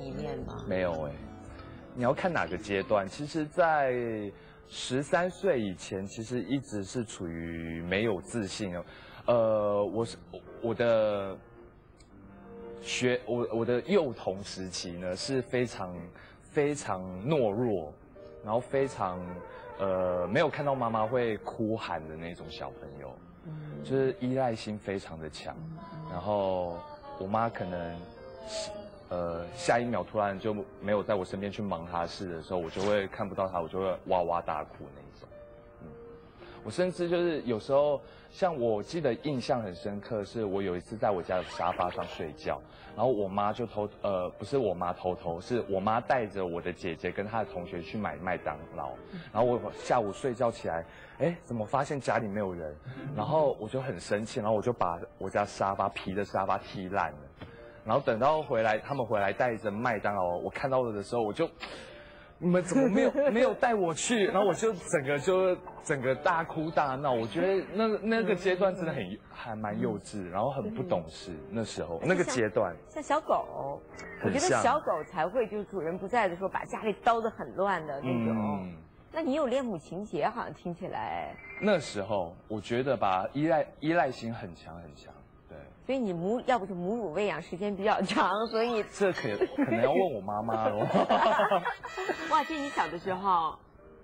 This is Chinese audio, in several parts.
一面吗？ 没有哎，你要看哪个阶段。其实，在13岁以前，其实一直是处于没有自信的。我的幼童时期呢，是非常懦弱，然后非常没有看到妈妈会哭喊的那种小朋友，就是依赖心非常的强。然后我妈可能下一秒突然就没有在我身边去忙她的事的时候，我就会看不到她，我就会哇哇大哭那一种。我甚至就是有时候，像我记得印象很深刻，是我有一次在我家的沙发上睡觉，然后我妈就不是我妈偷偷，是我妈带着我的姐姐跟她的同学去买麦当劳，然后我下午睡觉起来，哎，怎么发现家里没有人？然后我就很生气，然后我就把我家皮的沙发踢烂了，然后等到他们回来带着麦当劳，我看到了的时候，我就。你们怎么没有带我去？然后我就整个大哭大闹。我觉得那个阶段真的还蛮幼稚，然后很不懂事。那时候那个阶段像小狗，我觉得小狗才会就是主人不在的时候把家里叨得很乱的那种。那你有恋母情节，好像听起来。 那时候我觉得吧，依赖心很强很强。对， 所以你要不是母乳喂养时间比较长，所以这可能要问我妈妈了。 哇，这你小的时候，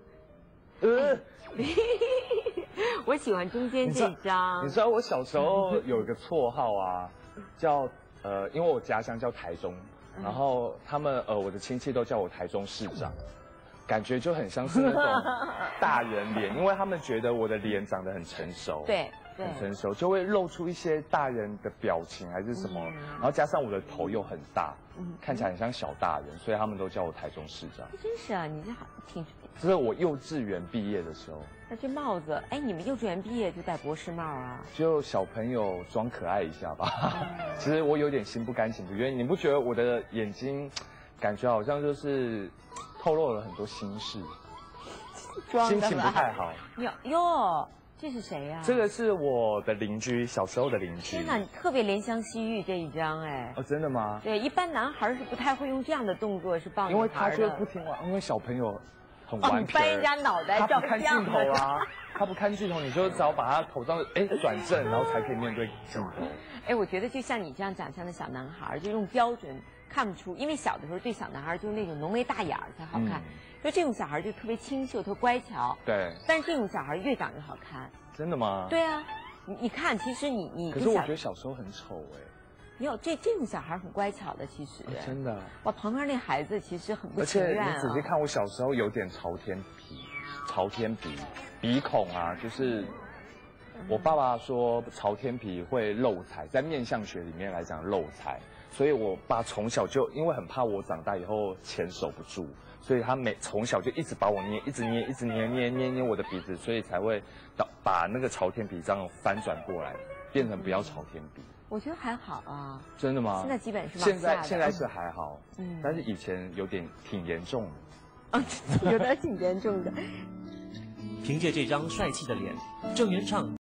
我喜欢中间这张。 你知道我小时候有一个绰号啊，叫因为我家乡叫台中，然后我的亲戚都叫我台中市长，感觉就很像是那种大人脸，因为他们觉得我的脸长得很成熟。 对。 很成熟，就会露出一些大人的表情还是什么，然后加上我的头又很大，看起来很像小大人，所以他们都叫我台中市长。 真是啊，你这好挺。 这是我幼稚园毕业的时候。 那这帽子，哎，你们幼稚园毕业就戴博士帽啊？ 就小朋友装可爱一下吧。其实我有点心不甘情不愿，你不觉得我的眼睛感觉好像就是透露了很多心事，心情不太好。 哟。这是谁呀？ 这个是我的邻居，小时候的邻居。 天哪，你特别怜香惜玉这一张哎。 哦，真的吗？ 对，一般男孩是不太会用这样的动作是抱女孩的。 因为他就不听话，因为小朋友很顽皮。 掰人家脑袋， 他不看镜头啊，他不看镜头，你就只要把他头上转正，然后才可以面对镜头。 哎，我觉得就像你这样长相的小男孩，就用标准看不出，因为小的时候对小男孩就是那种浓眉大眼才好看。就这种小孩就特别清秀，特乖巧。 对。 但是这种小孩越长越好看。 真的吗？ 对啊，你看，其实你。 可是我觉得小时候很丑哎。 没有，这种小孩很乖巧的，其实。 真的。 哇，旁边那孩子其实很不情愿啊。 而且你仔细看，我小时候有点朝天鼻孔啊，就是我爸爸说朝天鼻会漏财，在面相学里面来讲漏财，所以我爸从小就因为很怕我长大以后钱守不住。所以他从小就一直把我一直捏我的鼻子，所以才会把那个朝天鼻这样翻转过来，变成不要朝天鼻。 我觉得还好啊。 真的吗？ 现在基本是现在是还好，但是以前挺严重的。 有点挺严重的。 凭借这张帅气的脸，郑元畅